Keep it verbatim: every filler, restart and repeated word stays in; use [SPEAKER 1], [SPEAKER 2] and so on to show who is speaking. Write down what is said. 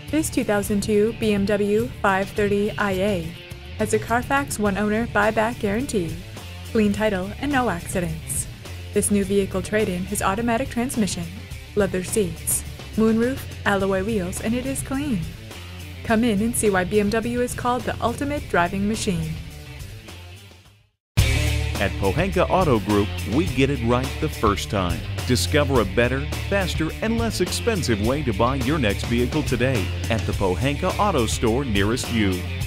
[SPEAKER 1] This two thousand two B M W five thirty I A has a Carfax one-owner buyback guarantee, clean title, and no accidents. This new vehicle trade-in has automatic transmission, leather seats, moonroof, alloy wheels, and it is clean. Come in and see why B M W is called the ultimate driving machine.
[SPEAKER 2] At Pohanka Auto Group, we get it right the first time. Discover a better, faster, and less expensive way to buy your next vehicle today at the Pohanka Auto Store nearest you.